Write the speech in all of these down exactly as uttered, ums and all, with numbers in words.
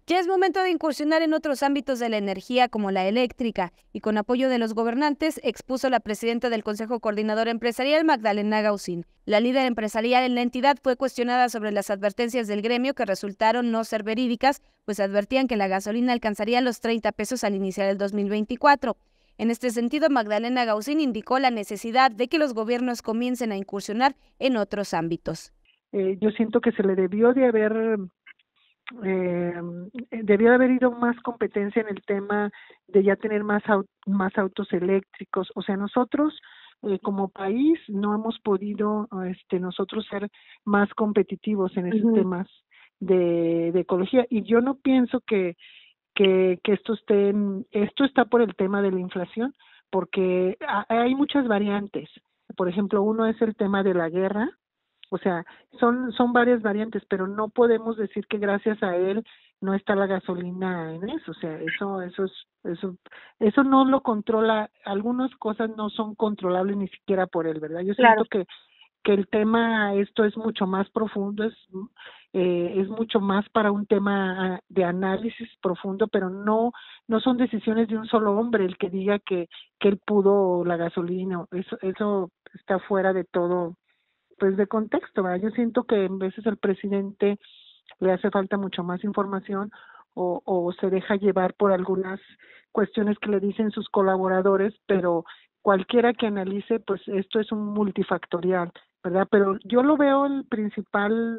Ya es momento de incursionar en otros ámbitos de la energía como la eléctrica y con apoyo de los gobernantes, expuso la presidenta del Consejo Coordinador Empresarial, Magdalena Gausín. La líder empresarial en la entidad fue cuestionada sobre las advertencias del gremio que resultaron no ser verídicas, pues advertían que la gasolina alcanzaría los treinta pesos al iniciar el dos mil veinticuatro. En este sentido, Magdalena Gausín indicó la necesidad de que los gobiernos comiencen a incursionar en otros ámbitos. Eh, yo siento que se le debió de haber Eh, debió de haber ido más competencia en el tema de ya tener más au más autos eléctricos. O sea, nosotros eh, como país no hemos podido este nosotros ser más competitivos en esos uh-huh. temas de, de ecología, y yo no pienso que que, que esto esté esto está por el tema de la inflación, porque hay muchas variantes. Por ejemplo, uno es el tema de la guerra. O sea, son son varias variantes, pero no podemos decir que gracias a él no está la gasolina en eso. O sea, eso eso es eso eso no lo controla. Algunas cosas no son controlables ni siquiera por él, ¿verdad? Yo Claro. siento que que el tema esto es mucho más profundo, es eh, es mucho más para un tema de análisis profundo, pero no no son decisiones de un solo hombre el que diga que que él pudo la gasolina. Eso eso está fuera de todo, pues, de contexto, ¿verdad? Yo siento que en veces al presidente le hace falta mucho más información o, o se deja llevar por algunas cuestiones que le dicen sus colaboradores, pero cualquiera que analice, pues esto es un multifactorial, ¿verdad? Pero yo lo veo el principal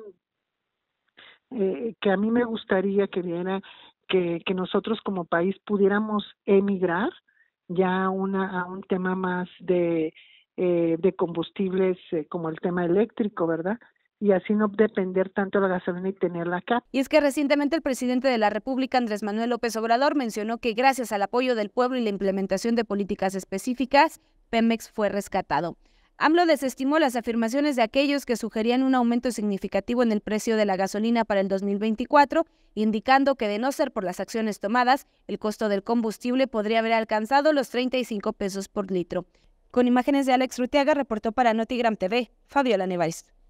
eh, que a mí me gustaría que viera que, que nosotros como país pudiéramos emigrar ya una, a un tema más de Eh, de combustibles eh, como el tema eléctrico, ¿verdad? Y así no depender tanto de la gasolina y tenerla acá. Y es que recientemente el presidente de la República, Andrés Manuel López Obrador, mencionó que gracias al apoyo del pueblo y la implementación de políticas específicas, Pemex fue rescatado. AMLO desestimó las afirmaciones de aquellos que sugerían un aumento significativo en el precio de la gasolina para el dos mil veinticuatro, indicando que de no ser por las acciones tomadas, el costo del combustible podría haber alcanzado los treinta y cinco pesos por litro. Con imágenes de Alex Rutiaga, reportó para Notigram T V, Fabiola Nevares.